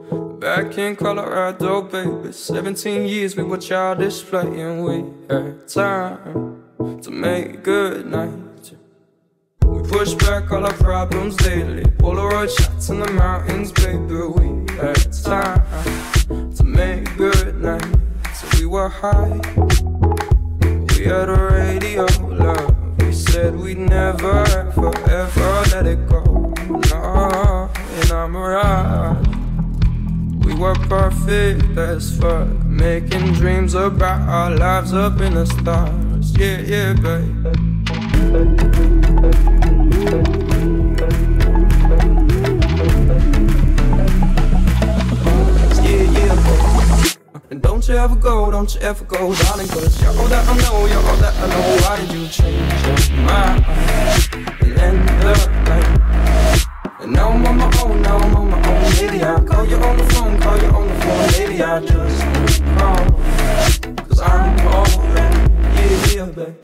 Back in Colorado, baby, 17 years we were childish playing. We had time to make good nights. We pushed back all our problems daily, Polaroid shots in the mountains, baby. We had time to make good nights. We were high, we had a radio love. We said we'd never, ever, ever let it go. No, and I'm right. We were perfect as fuck, making dreams about our lives up in the stars. Yeah, yeah, babe. Yeah, yeah, babe. And don't you ever go, darling, 'cause you're all that I know, you're all that I know. Why did you change your mind and end the night? And now I'm on my own, maybe I'll call you on the phone, maybe I'll just call, 'cause I'm already, yeah, babe.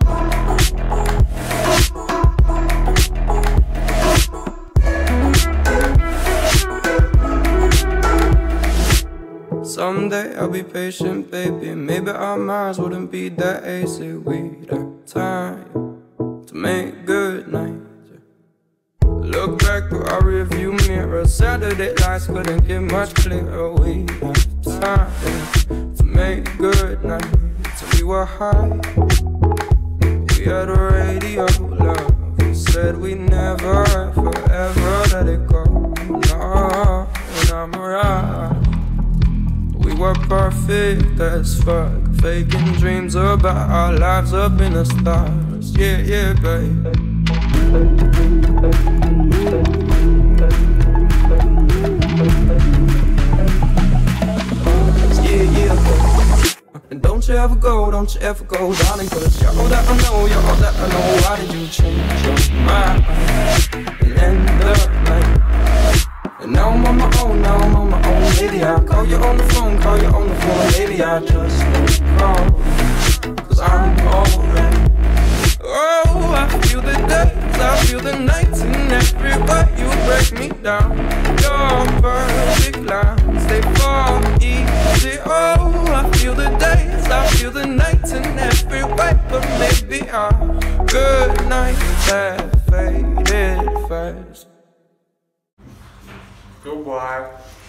Someday I'll be patient, baby. Maybe our minds wouldn't be that easy. We'd have time to make good nights. Look back through our rearview mirror. Saturday lights couldn't get much clearer. We had time to make good nights. We were high, we had a radio love. We said we'd never, ever, ever let it go. No, and I'm right. We were perfect as fuck, faking dreams about our lives up in the stars. Yeah, yeah, babe. Yeah, yeah, babe. And don't you ever go, darling, 'cause you're all that I know, you're all that I know. Why did you change your mind and end the night? And now I'm on my own, maybe I'll call you on the phone, maybe I'll just call, 'cause I'm already. Oh, I feel the days, I feel the nights, and every way you break me down. Your perfect lines, they fall easy. Oh, I feel the days, I feel the nights, and every way, but maybe our good nights have faded fast. Goodbye.